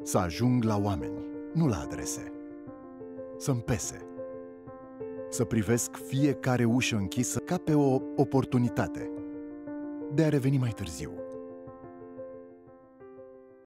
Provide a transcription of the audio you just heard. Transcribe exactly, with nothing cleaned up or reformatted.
Să ajung la oameni, nu la adrese. Să-mi pese. Să privesc fiecare ușă închisă ca pe o oportunitate de a reveni mai târziu.